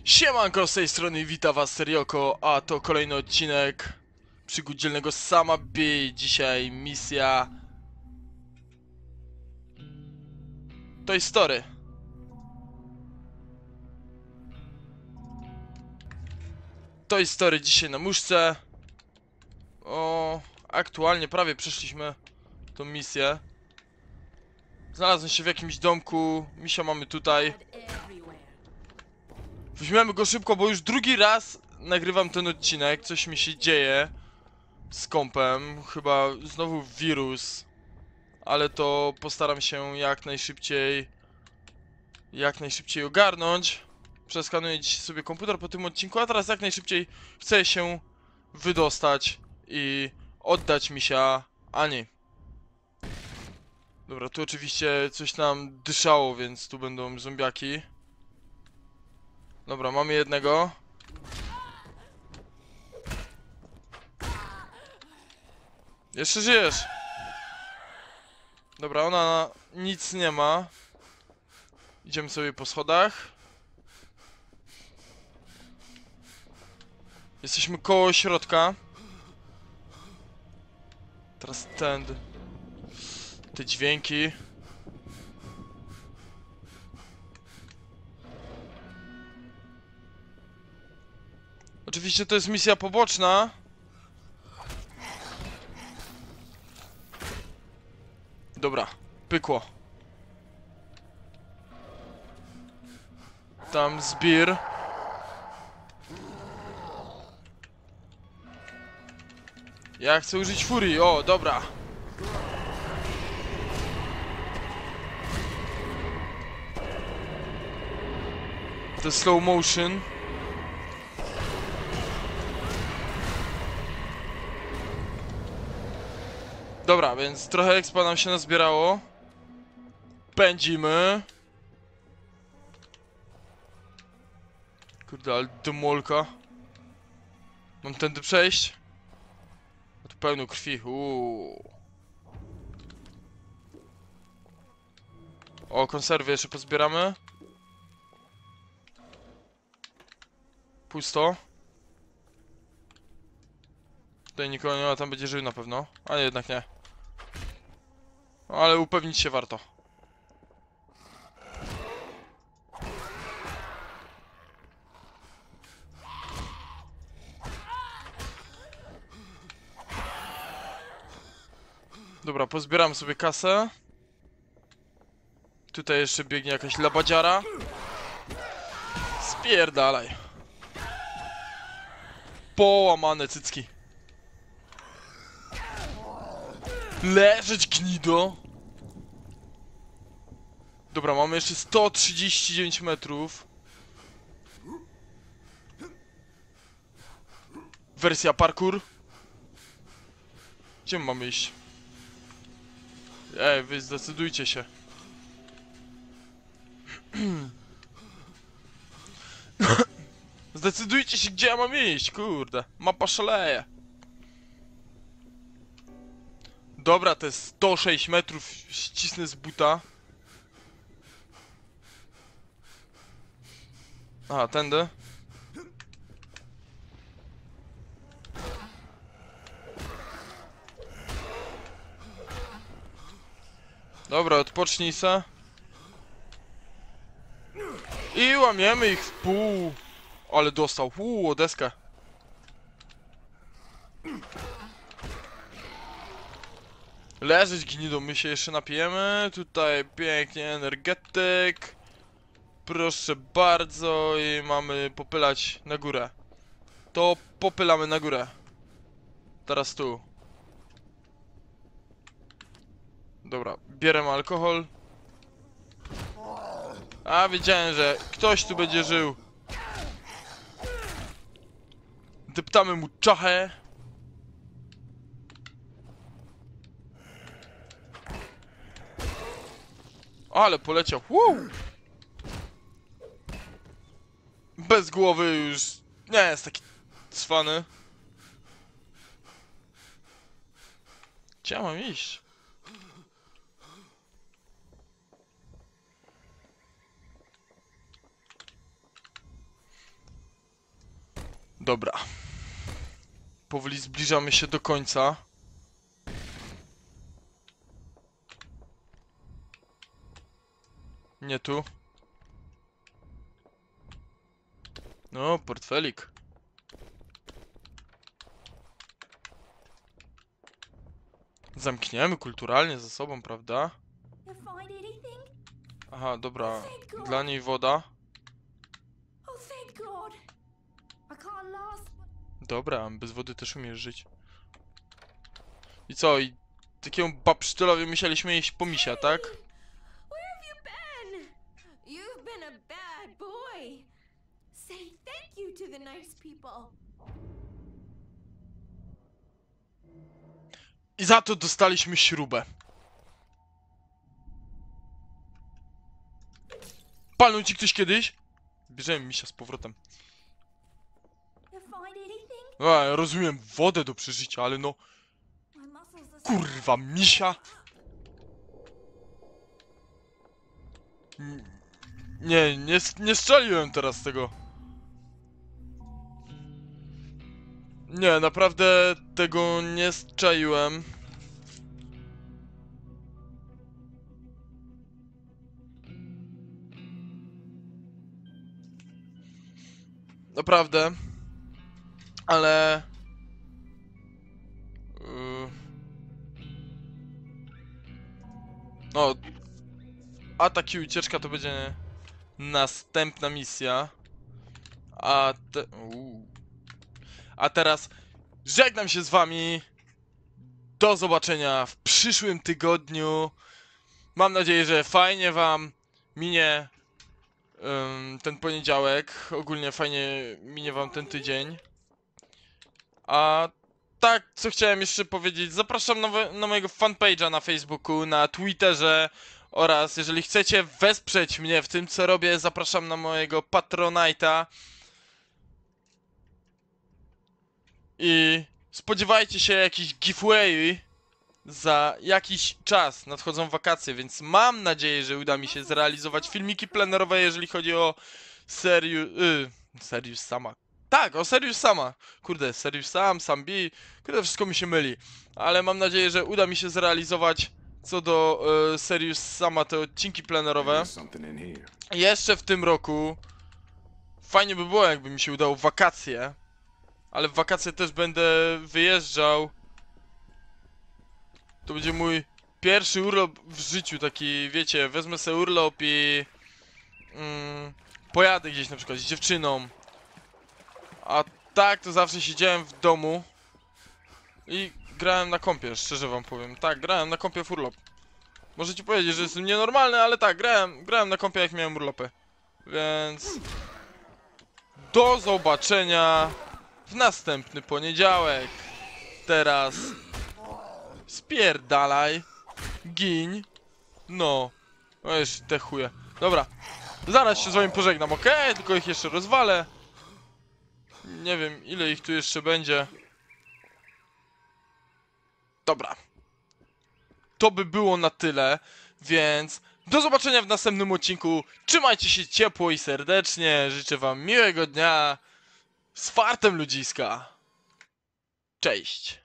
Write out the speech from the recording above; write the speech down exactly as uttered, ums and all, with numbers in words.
Siemanko, z tej strony wita was Serioko, a to kolejny odcinek Przygód dzielnego Sama B. Dzisiaj misja Toy Story. Toy Story dzisiaj na muszce. O, aktualnie prawie przeszliśmy tą misję. Znalazłem się w jakimś domku, misia mamy tutaj. Weźmiemy go szybko, bo już drugi raz nagrywam ten odcinek. Coś mi się dzieje z kompem, chyba znowu wirus. Ale to postaram się jak najszybciej Jak najszybciej ogarnąć. Przeskanuję dziś sobie komputer po tym odcinku, a teraz jak najszybciej chcę się wydostać i oddać misia Ani. Dobra, tu oczywiście coś nam dyszało, więc tu będą zombiaki. Dobra, mamy jednego. Jeszcze żyjesz. Dobra, ona nic nie ma. Idziemy sobie po schodach. Jesteśmy koło środka. Teraz tędy. Te dźwięki. Oczywiście to jest misja poboczna. Dobra, pykło. Tam zbir. Ja chcę użyć furii, o, dobra. The slow motion. Dobra, więc trochę expa nam się nazbierało. Pędzimy. Kurde, ale demolka. Mam tędy przejść? A tu pełno krwi, uuu. O, konserwy jeszcze pozbieramy. Pusto. Tutaj nikogo nie ma, tam będzie żył na pewno. A nie, jednak nie. No, ale upewnić się warto. Dobra, pozbieram sobie kasę. Tutaj jeszcze biegnie jakaś labadziara. Spierdalaj. Połamane cycki. Leżeć, gnido. Dobra, mamy jeszcze sto trzydzieści dziewięć metrów. Wersja parkour. Gdzie my mamy iść? Ej, wy zdecydujcie się. Zdecydujcie się, gdzie ja mam iść, kurde. Mapa szaleje. Dobra, te sto sześć metrów ścisnę z buta. Aha, tędy. Dobra, odpocznij se. I łamiemy ich w pół. Ale dostał, uuu, o deskę. Leżeć, gnido, my się jeszcze napijemy. Tutaj pięknie energetyk. Proszę bardzo, i mamy popylać na górę. To popylamy na górę. Teraz tu. Dobra, bierzemy alkohol. A, wiedziałem, że ktoś tu będzie żył. Deptamy mu czachę. Ale poleciał. Woo! Bez głowy już nie jest taki cwany. Gdzie ja mam iść? Dobra. Powoli zbliżamy się do końca. Nie tu. No, portfelik. Zamkniemy kulturalnie ze sobą, prawda? You find anything? Aha, dobra. Thank God. Dla niej woda. Oh, thank God. I can't last. Dobra, bez wody też umiesz żyć. I co? I takiemu babsztylowi musieliśmy iść po misia, tak? Where have you been? You've been a bad boy. Say thank you to the nice people. I za to dostaliśmy śrubę. Palnął ci ktoś kiedyś? Bierzemy misia z powrotem. You find anything? A, ja rozumiem wodę do przeżycia, ale no... My muscles are Kurwa, misia! N- Nie, nie, nie strzeliłem teraz tego. Nie, naprawdę tego nie strzeliłem. Naprawdę. Ale... Yy... No... Atak i ucieczka to będzie następna misja. A te... Uuu. A teraz żegnam się z wami. Do zobaczenia w przyszłym tygodniu. Mam nadzieję, że fajnie wam minie ym, ten poniedziałek. Ogólnie fajnie minie wam ten tydzień. A tak, co chciałem jeszcze powiedzieć, zapraszam na, na mojego fanpage'a na Facebooku, na Twitterze oraz jeżeli chcecie wesprzeć mnie w tym, co robię, zapraszam na mojego Patronite'a. I spodziewajcie się jakichś giveaway za jakiś czas. Nadchodzą wakacje, więc mam nadzieję, że uda mi się zrealizować filmiki plenerowe, jeżeli chodzi o Serious... Yy, Serious Sama. Tak, o Serious Sama. Kurde, Serious Sam, Sam B. Kurde, wszystko mi się myli. Ale mam nadzieję, że uda mi się zrealizować co do yy, Serious Sama te odcinki plenerowe. Jeszcze w tym roku. Fajnie by było, jakby mi się udało wakacje. Ale w wakacje też będę wyjeżdżał. To będzie mój pierwszy urlop w życiu, taki, wiecie, wezmę sobie urlop i mm, pojadę gdzieś na przykład z dziewczyną. A tak to zawsze siedziałem w domu i grałem na kompie, szczerze wam powiem. Tak, grałem na kompie w urlop. Możecie powiedzieć, że jestem nienormalny, ale tak, grałem, grałem na kompie jak miałem urlopy. Więc... Do zobaczenia w następny poniedziałek. Teraz... Spierdalaj. Gin. No. No już te chuje. Dobra. Zaraz się z wami pożegnam, okej? Okay? Tylko ich jeszcze rozwalę. Nie wiem, ile ich tu jeszcze będzie. Dobra. To by było na tyle, więc do zobaczenia w następnym odcinku. Trzymajcie się ciepło i serdecznie. Życzę wam miłego dnia. Z fartem ludziska. Cześć.